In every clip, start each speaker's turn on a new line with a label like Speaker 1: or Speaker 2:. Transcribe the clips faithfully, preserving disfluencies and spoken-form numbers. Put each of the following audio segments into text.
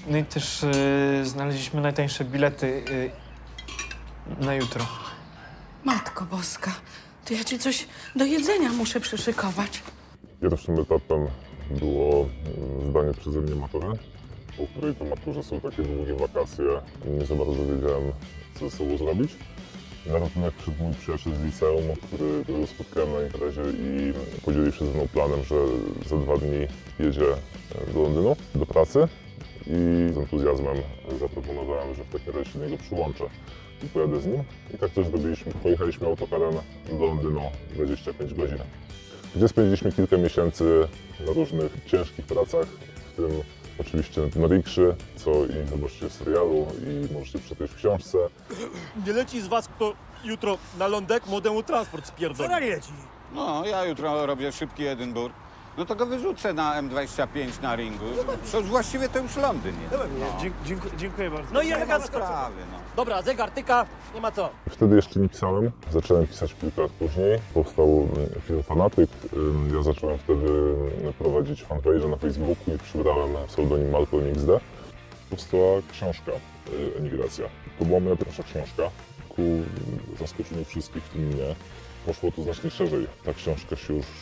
Speaker 1: No i też y, znaleźliśmy najtańsze bilety y, na jutro.
Speaker 2: Matko Boska, to ja ci coś do jedzenia muszę przyszykować.
Speaker 3: Pierwszym etapem było zdanie przeze mnie matury, po której to maturze są takie długie wakacje. Nie za bardzo wiedziałem, co ze sobą zrobić. Na ratunek przyszedł mój przyjaciel z liceum, który spotkałem na imprezie i podzielił się ze mną planem, że za dwa dni jedzie do Londynu, do pracy. I z entuzjazmem zaproponowałem, że w takim razie się do niego przyłączę i pojadę z nim. I tak też zrobiliśmy. Pojechaliśmy autokarem do Londynu dwadzieścia pięć godzin. Gdzie spędziliśmy kilka miesięcy na różnych ciężkich pracach, w tym oczywiście na rikszy, co i zobaczycie w serialu i możecie przeczytać w książce.
Speaker 4: Nie leci z was kto jutro na lądek młodemu transport spierdoli.
Speaker 5: Ferrari leci.
Speaker 6: No, ja jutro robię szybki Edynburg. No to go wyrzucę na M dwadzieścia pięć na ringu. To właściwie to już Londyn jest.
Speaker 5: No. Dziękuję, dziękuję bardzo.
Speaker 4: No i
Speaker 6: Nie ma
Speaker 4: elegancko.
Speaker 6: sprawy, no.
Speaker 4: Dobra, zegar tyka, nie ma co.
Speaker 3: Wtedy jeszcze nie pisałem. Zacząłem pisać kilka lat później. Powstał film Fanatyk. Ja zacząłem wtedy prowadzić fanpage na Facebooku i przybrałem pseudonim Malcolm X D. Powstała książka Emigracja. To była moja pierwsza książka. Ku zaskoczeniu wszystkich, w tym mnie. Poszło to znacznie szerzej. Ta książka się już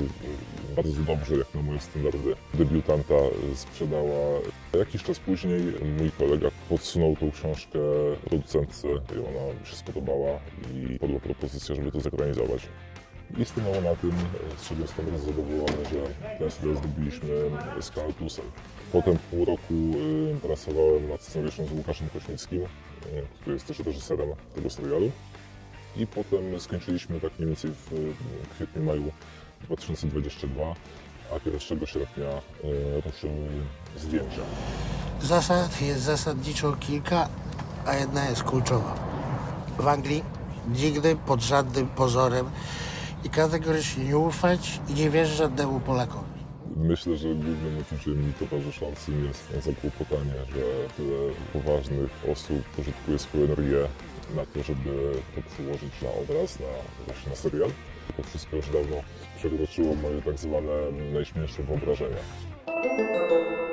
Speaker 3: y, bardzo dobrze, jak na moje standardy debiutanta, sprzedała. Jakiś czas później mój kolega podsunął tą książkę producentce i ona mi się spodobała i padła propozycja, żeby to zekranizować. I stanęło na tym, z czego jestem bardzo zadowolony, że ten serial zrobiliśmy z Kanal Plusem. Potem pół roku y, pracowałem nad scenariuszem z Łukaszem Kośmickim, y, który jest też reżyserem tego serialu. I potem skończyliśmy tak mniej więcej w kwietniu, maju dwa tysiące dwudziestego drugiego, a pierwszego sierpnia y, ruszyły zdjęcia.
Speaker 7: Zasad jest zasadniczo kilka, a jedna jest kluczowa. W Anglii nigdy pod żadnym pozorem i kategorycznie nie ufać i nie wierzyć żadnemu Polakowi.
Speaker 3: Myślę, że głównym uczuciem mi towarzyszącym jest zakłopotanie, że tyle poważnych osób pożytkuje swoją energię na to, żeby to przełożyć na obraz, na, właśnie na serial. To wszystko już dawno przekroczyło moje tak zwane najśmielsze wyobrażenia.